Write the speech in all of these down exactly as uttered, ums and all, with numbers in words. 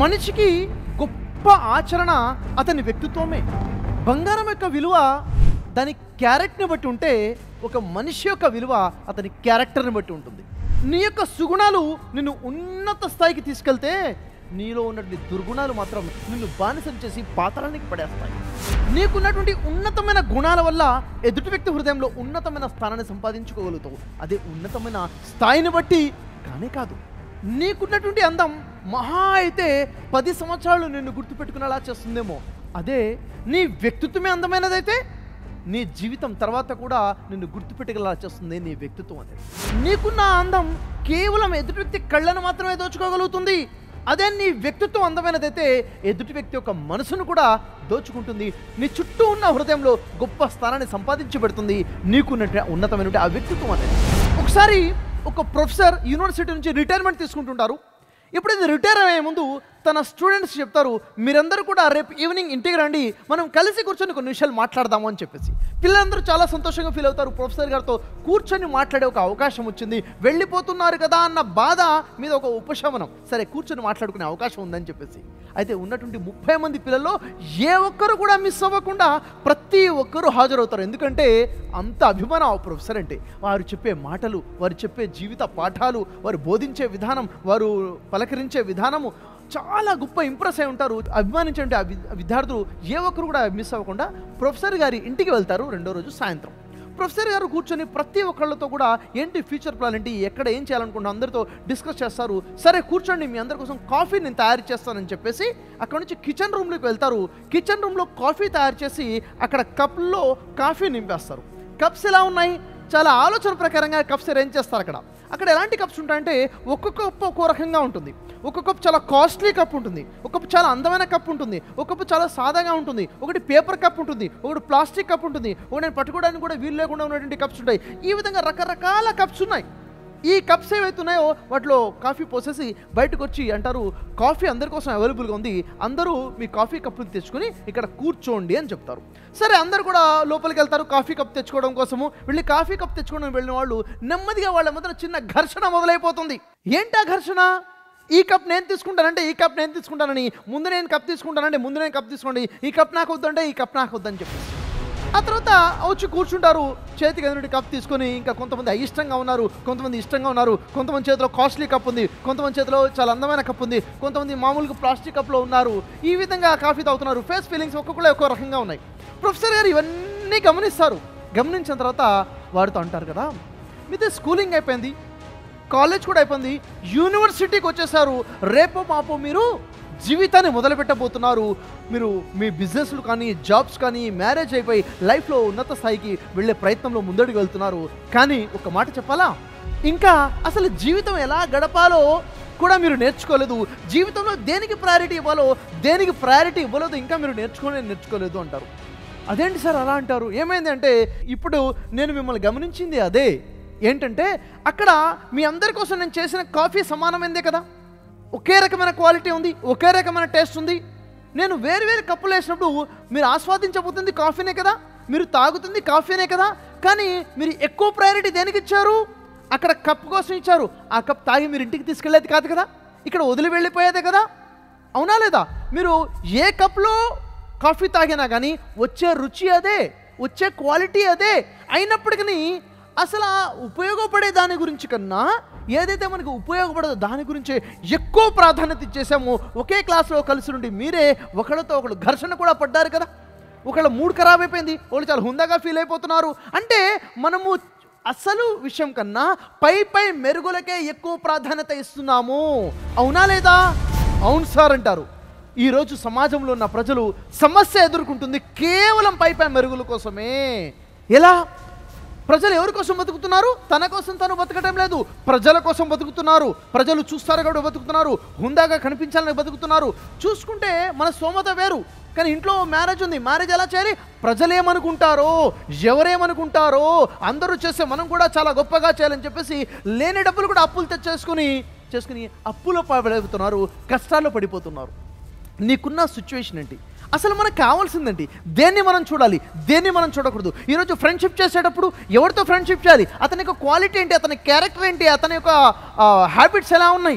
మనిషికి గొప్ప ఆచరణ అతని వ్యక్తిత్వమే. బంగారం యొక్క విలువ దాని క్యారెక్టర్ని బట్టి ఉంటే, ఒక మనిషి యొక్క విలువ అతని క్యారెక్టర్ని బట్టి ఉంటుంది. నీ యొక్క సుగుణాలు నిన్ను ఉన్నత స్థాయికి తీసుకెళ్తే, నీలో ఉన్నటువంటి దుర్గుణాలు మాత్రం నిన్ను బానిసం చేసి పాతాళానికి పడేస్తాయి. నీకున్నటువంటి ఉన్నతమైన గుణాల వల్ల ఎదుటి వ్యక్తి హృదయంలో ఉన్నతమైన స్థానాన్ని సంపాదించుకోగలుగుతావు. అదే ఉన్నతమైన స్థాయిని బట్టి కానే కాదు. నీకున్నటువంటి అందం మహా అయితే పది సంవత్సరాలు నిన్ను గుర్తుపెట్టుకునేలా చేస్తుందేమో, అదే నీ వ్యక్తిత్వమే అందమైనదైతే నీ జీవితం తర్వాత కూడా నిన్ను గుర్తుపెట్టుకునేలా చేస్తుంది నీ వ్యక్తిత్వం అనేది. నీకున్న అందం కేవలం ఎదుటి వ్యక్తి కళ్ళను మాత్రమే దోచుకోగలుగుతుంది. అదే నీ వ్యక్తిత్వం అందమైనదైతే ఎదుటి వ్యక్తి యొక్క మనసును కూడా దోచుకుంటుంది. నీ చుట్టూ ఉన్న హృదయంలో గొప్ప స్థానాన్ని సంపాదించి పెడుతుంది నీకున్న ఉన్నతమైన ఆ వ్యక్తిత్వం అనేది. ఒకసారి ఒక ప్రొఫెసర్ యూనివర్సిటీ నుంచి రిటైర్మెంట్ తీసుకుంటుంటారు. ఇప్పుడు ఇది రిటైర్ అయ్యే ముందు తన స్టూడెంట్స్ చెప్తారు, మీరందరూ కూడా రేపు ఈవినింగ్ ఇంటికి రండి, మనం కలిసి కూర్చొని కొన్ని విషయాలు మాట్లాడదాము అని చెప్పేసి. పిల్లలందరూ చాలా సంతోషంగా ఫీల్ అవుతారు. ప్రొఫెసర్ గారితో కూర్చొని మాట్లాడే ఒక అవకాశం వచ్చింది, వెళ్ళిపోతున్నారు కదా అన్న బాధ మీద ఒక ఉపశమనం, సరే కూర్చొని మాట్లాడుకునే అవకాశం ఉందని చెప్పేసి. అయితే ఉన్నటువంటి ముప్పై మంది పిల్లల్లో ఏ ఒక్కరు కూడా మిస్ అవ్వకుండా ప్రతి ఒక్కరూ హాజరవుతారు. ఎందుకంటే అంత అభిమానం ఆ ప్రొఫెసర్ అంటే. వారు చెప్పే మాటలు, వారు చెప్పే జీవిత పాఠాలు, వారు బోధించే విధానం, వారు పలకరించే విధానము చాలా గొప్ప ఇంప్రెస్ అయి ఉంటారు. అభిమానించే ఆ విద్యార్థులు ఏ ఒక్కరు కూడా మిస్ అవ్వకుండా ప్రొఫెసర్ గారి ఇంటికి వెళ్తారు. రెండో రోజు సాయంత్రం ప్రొఫెసర్ గారు కూర్చొని ప్రతి ఒక్కళ్ళతో కూడా ఏంటి ఫ్యూచర్ ప్లాన్ ఏంటి, ఎక్కడ ఏం చేయాలనుకుంటున్నా అందరితో డిస్కస్ చేస్తారు. సరే కూర్చోండి, మీ అందరి కోసం కాఫీ నేను తయారు చేస్తానని చెప్పేసి అక్కడ నుంచి కిచెన్ రూమ్లోకి వెళ్తారు. కిచెన్ రూమ్లో కాఫీ తయారు చేసి అక్కడ కప్లో కాఫీ నింపేస్తారు. కప్స్ ఎలా ఉన్నాయి, చాలా ఆలోచన ప్రకారంగా కప్స్ అరేంజ్ చేస్తారు. అక్కడ అక్కడ ఎలాంటి కప్స్ ఉంటాయంటే ఒక్కొక్క కప్పు ఒక్కో రకంగా ఉంటుంది. ఒక కప్ చాలా కాస్ట్లీ కప్ ఉంటుంది, ఒక కప్ చాలా అందమైన కప్ ఉంటుంది, ఒక కప్పు చాలా సాదాగా ఉంటుంది, ఒకటి పేపర్ కప్ ఉంటుంది, ఒకటి ప్లాస్టిక్ కప్ ఉంటుంది, ఒకటి పట్టుకోవడానికి కూడా వీలు లేకుండా ఉన్నటువంటి కప్స్ ఉంటాయి. ఈ విధంగా రకరకాల కప్స్ ఉన్నాయి. ఈ కప్స్ ఏవైతే ఉన్నాయో వాటిలో కాఫీ పోసేసి బయటకు వచ్చి అంటారు, కాఫీ అందరి కోసం అవైలబుల్గా ఉంది, అందరూ మీ కాఫీ కప్పులు తెచ్చుకొని ఇక్కడ కూర్చోండి అని చెప్తారు. సరే అందరు కూడా లోపలికి వెళ్తారు కాఫీ కప్ తెచ్చుకోవడం కోసము. వెళ్ళి కాఫీ కప్ తెచ్చుకోవడం వెళ్ళిన వాళ్ళు నెమ్మదిగా వాళ్ళ మధ్య చిన్న ఘర్షణ మొదలైపోతుంది. ఏంటా ఘర్షణ? ఈ కప్ నేను తీసుకుంటానంటే ఈ కప్ నేను తీసుకుంటానని, ముందు నేను కప్ తీసుకుంటానంటే ముందు నేను కప్ తీసుకోండి, ఈ కప్ నాకు వద్దంటే ఈ కప్ నాకు వద్దని చెప్పేసి ఆ తర్వాత వచ్చి కూర్చుంటారు. చేతికి ఎదుటి కప్ తీసుకొని ఇంకా కొంతమంది అయిష్టంగా ఉన్నారు, కొంతమంది ఇష్టంగా ఉన్నారు, కొంతమంది చేతిలో కాస్ట్లీ కప్ ఉంది, కొంతమంది చేతిలో చాలా అందమైన కప్ ఉంది, కొంతమంది మామూలుగా ప్లాస్టిక్ కప్లో ఉన్నారు. ఈ విధంగా కాఫీ తాగుతున్నారు. ఫేస్ ఫీలింగ్స్ ఒక్కొక్కరు ఒక్కో రకంగా ఉన్నాయి. ప్రొఫెసర్ గారు ఇవన్నీ గమనిస్తారు. గమనించిన తర్వాత వారితో అంటారు కదా, మీది స్కూలింగ్ అయిపోయింది, కాలేజ్ కూడా అయిపోయింది, యూనివర్సిటీకి వచ్చేసారు, రేపో మాపో మీరు జీవితాన్ని మొదలు పెట్టబోతున్నారు. మీరు మీ బిజినెస్లు కానీ జాబ్స్ కానీ మ్యారేజ్ అయిపోయి లైఫ్లో ఉన్నత స్థాయికి వెళ్ళే ప్రయత్నంలో ముందడుగు వెళ్తున్నారు. కానీ ఒక మాట చెప్పాలా, ఇంకా అసలు జీవితం ఎలా గడపాలో కూడా మీరు నేర్చుకోలేదు, జీవితంలో దేనికి ప్రయారిటీ ఇవ్వాలో దేనికి ప్రయారిటీ ఇవ్వలేదు ఇంకా మీరు నేర్చుకోలే నేర్చుకోలేదు అంటారు. అదేంటి సార్ అలా అంటారు, ఏమైంది అంటే ఇప్పుడు నేను మిమ్మల్ని గమనించింది అదే. ఏంటంటే అక్కడ మీ అందరి కోసం నేను చేసిన కాఫీ సమానమైందే కదా, ఒకే రకమైన క్వాలిటీ ఉంది, ఒకే రకమైన టేస్ట్ ఉంది. నేను వేరు వేరు కప్పులు వేసినప్పుడు మీరు ఆస్వాదించబోతుంది కాఫీనే కదా, మీరు తాగుతుంది కాఫీనే కదా, కానీ మీరు ఎక్కువ ప్రయారిటీ దేనికి ఇచ్చారు? అక్కడ కప్ కోసం ఇచ్చారు. ఆ కప్ తాగి మీరు ఇంటికి తీసుకెళ్ళేది కాదు కదా, ఇక్కడ వదిలి వెళ్ళిపోయేదే కదా, అవునా లేదా? మీరు ఏ కప్లో కాఫీ తాగినా కానీ వచ్చే రుచి అదే, వచ్చే క్వాలిటీ అదే. అయినప్పటికీ అసలు ఉపయోగపడే దాని గురించి కన్నా ఏదైతే మనకు ఉపయోగపడదో దాని గురించే ఎక్కువ ప్రాధాన్యత ఇచ్చేసాము. ఒకే క్లాస్లో కలిసి నుండి మీరే ఒకళ్ళతో ఒకళ్ళు ఘర్షణ కూడా పడ్డారు కదా, ఒకళ్ళ మూడ్ ఖరాబ్ అయిపోయింది, వాళ్ళు చాలా హుందాగా ఫీల్ అయిపోతున్నారు. అంటే మనము అసలు విషయం కన్నా పై పై మెరుగులకే ఎక్కువ ప్రాధాన్యత ఇస్తున్నాము, అవునా లేదా? అవును సార్ అంటారు. ఈరోజు సమాజంలో ఉన్న ప్రజలు సమస్య ఎదుర్కొంటుంది కేవలం పై పై మెరుగుల కోసమే. ఎలా? ప్రజలు ఎవరి కోసం బతుకుతున్నారు? తన కోసం తను బతకటం లేదు, ప్రజల కోసం బతుకుతున్నారు. ప్రజలు చూస్తారు కాబట్టి బతుకుతున్నారు, హుందాగా కనిపించాలని బతుకుతున్నారు. చూసుకుంటే మన స్తోమత వేరు, కానీ ఇంట్లో మ్యారేజ్ ఉంది, మ్యారేజ్ ఎలా చేయాలి? ప్రజలు ఏమనుకుంటారో, ఎవరేమనుకుంటారో, అందరూ చేస్తే మనం కూడా చాలా గొప్పగా చేయాలని చెప్పేసి లేని డబ్బులు కూడా అప్పులు తెచ్చేసుకుని చేసుకుని అప్పులో పడిపోతున్నారు, కష్టాల్లో పడిపోతున్నారు. నీకున్న సిచ్యువేషన్ ఏంటి? అసలు మనకు కావాల్సిందండి దేన్ని మనం చూడాలి, దేన్ని మనం చూడకూడదు. ఈరోజు ఫ్రెండ్షిప్ చేసేటప్పుడు ఎవరితో ఫ్రెండ్షిప్ చేయాలి, అతని యొక్క క్వాలిటీ ఏంటి, అతని క్యారెక్టర్ ఏంటి, అతని యొక్క హ్యాబిట్స్ ఎలా ఉన్నాయి,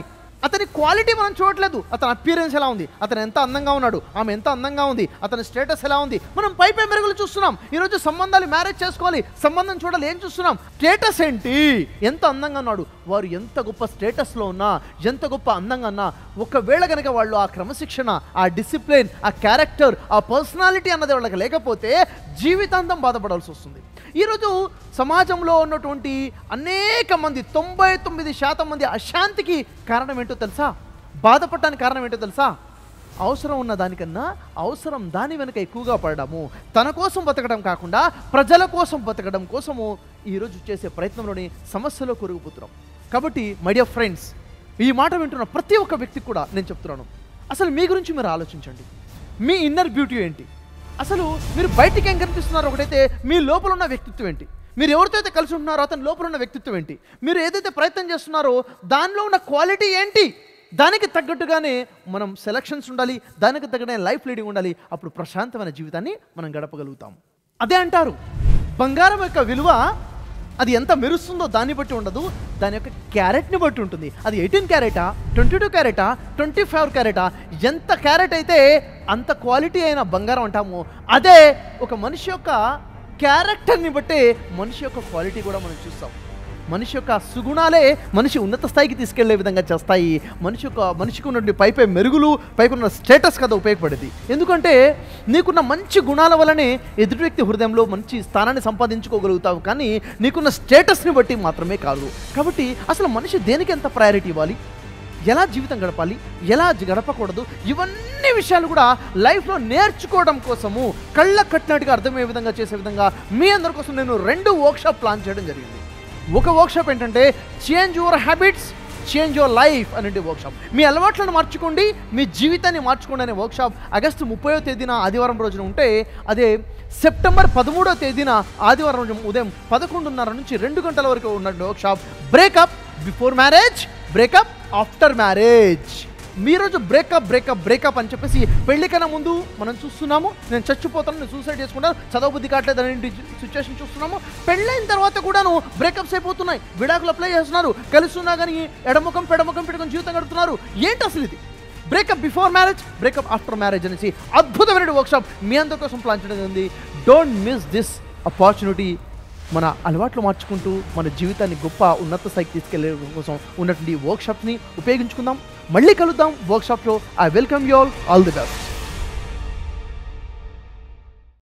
అతని క్వాలిటీ మనం చూడట్లేదు. అతని అపియరెన్స్ ఎలా ఉంది, అతను ఎంత అందంగా ఉన్నాడు, ఆమె ఎంత అందంగా ఉంది, అతని స్టేటస్ ఎలా ఉంది, మనం పై పై మెరుగులు చూస్తున్నాం. ఈరోజు సంబంధాలు మ్యారేజ్ చేసుకోవాలి, సంబంధం చూడాలి, ఏం చూస్తున్నాం? స్టేటస్ ఏంటి, ఎంత అందంగా ఉన్నాడు. వారు ఎంత గొప్ప స్టేటస్లో ఉన్నా, ఎంత గొప్ప అందంగా ఉన్నా, ఒకవేళ కనుక వాళ్ళు ఆ క్రమశిక్షణ, ఆ డిసిప్లిన్, ఆ క్యారెక్టర్, ఆ పర్సనాలిటీ అన్నది వాళ్ళకి లేకపోతే జీవితాంతం బాధపడాల్సి వస్తుంది. ఈరోజు సమాజంలో ఉన్నటువంటి అనేక మంది, తొంభై తొమ్మిది శాతం మంది అశాంతికి కారణం ఏంటో తెలుసా? బాధపడటానికి కారణం ఏంటో తెలుసా? అవసరం ఉన్న దానికన్నా అవసరం దాని వెనుక ఎక్కువగా పడడము, తన కోసం బతకడం కాకుండా ప్రజల కోసం బతకడం కోసము ఈరోజు చేసే ప్రయత్నంలోని సమస్యలో కొరిగిపోతున్నాం. కాబట్టి మై డియర్ ఫ్రెండ్స్, ఈ మాట వింటున్న ప్రతి ఒక్క వ్యక్తికి కూడా నేను చెప్తున్నాను, అసలు మీ గురించి మీరు ఆలోచించండి. మీ ఇన్నర్ బ్యూటీ ఏంటి? అసలు మీరు బయటికి ఏం కనిపిస్తున్నారో ఒకటైతే, మీ లోపల ఉన్న వ్యక్తిత్వం ఏంటి? మీరు ఎవరితో అయితే కలిసి ఉంటున్నారో అతని లోపల ఉన్న వ్యక్తిత్వం ఏంటి? మీరు ఏదైతే ప్రయత్నం చేస్తున్నారో దానిలో ఉన్న క్వాలిటీ ఏంటి? దానికి తగ్గట్టుగానే మనం సెలక్షన్స్ ఉండాలి, దానికి తగ్గనే లైఫ్ లీడింగ్ ఉండాలి. అప్పుడు ప్రశాంతమైన జీవితాన్ని మనం గడపగలుగుతాం. అదే అంటారు, బంగారం యొక్క విలువ అది ఎంత మెరుస్తుందో దాన్ని బట్టి ఉండదు, దాని యొక్క క్యారెట్ని బట్టి ఉంటుంది. అది ఎయిటీన్ క్యారెటా, ట్వంటీ టూ క్యారెటా, ట్వంటీ ఫైవ్ క్యారెటా, ఎంత క్యారెట్ అయితే అంత క్వాలిటీ అయిన బంగారం అంటాము. అదే ఒక మనిషి యొక్క క్యారెక్టర్ని బట్టే మనిషి యొక్క క్వాలిటీ కూడా మనం చూస్తాం. మనిషి యొక్క సుగుణాలే మనిషి ఉన్నత స్థాయికి తీసుకెళ్లే విధంగా చేస్తాయి. మనిషి యొక్క మనిషికి ఉన్నటువంటి పైపై మెరుగులు, పైకున్న స్టేటస్ కదా ఉపయోగపడేది. ఎందుకంటే నీకున్న మంచి గుణాల వల్లనే ఎదుటి వ్యక్తి హృదయంలో మంచి స్థానాన్ని సంపాదించుకోగలుగుతావు, కానీ నీకున్న స్టేటస్ని బట్టి మాత్రమే కాదు. కాబట్టి అసలు మనిషి దేనికి ఎంత ప్రయారిటీ ఇవ్వాలి, ఎలా జీవితం గడపాలి, ఎలా గడపకూడదు, ఇవన్నీ విషయాలు కూడా లైఫ్లో నేర్చుకోవడం కోసము కళ్ళ కట్టినట్టుగా అర్థమయ్యే విధంగా చేసే విధంగా మీ అందరి కోసం నేను రెండు వర్క్షాప్ ప్లాన్ చేయడం జరిగింది. ఒక వర్క్షాప్ ఏంటంటే change your habits, change your life అనే వర్క్షాప్. మీ అలవాట్లను మార్చుకోండి, మీ జీవితాన్ని మార్చుకోండి అనే వర్క్షాప్ ఆగస్టు ముప్పైవ తేదీన ఆదివారం రోజున ఉంటే, అదే సెప్టెంబర్ పదమూడవ తేదీన ఆదివారం రోజు ఉదయం పదకొండున్నర నుంచి రెండు గంటల వరకు ఉన్న workshop breakup before marriage, breakup after marriage. మీ రోజు బ్రేకప్ బ్రేకప్ బ్రేకప్ అని చెప్పేసి పెళ్లి కన్నా ముందు మనం చూస్తున్నాము, నేను చచ్చిపోతాను, నేను సూసైడ్ చేసుకుంటాను, చదవ బుద్ధి కావట్లేదు అనే సిచ్యువేషన్ చూస్తున్నాము. పెళ్ళైన తర్వాత కూడాను బ్రేకప్స్ అయిపోతున్నాయి, విడాకులు అప్లై చేస్తున్నారు, కలుస్తున్నా కానీ ఎడముఖం పెడముఖం పెట్టుకొని జీవితం గడుపుతున్నారు. ఏంటి అసలు ఇది? Breakup before marriage, breakup after marriage అనేసి అద్భుతమైన వర్క్షాప్ మీ అందరి కోసం ప్లాన్ చేయడం ఉంది. Don't miss this opportunity. మన అలవాట్లు మార్చుకుంటూ మన జీవితాన్ని గొప్ప ఉన్నత స్థాయికి తీసుకెళ్లే కోసం ఉన్నటువంటి వర్క్షాప్ని ఉపయోగించుకుందాం. మళ్ళీ కలుద్దాం వర్క్షాప్లో. I welcome you all all the best.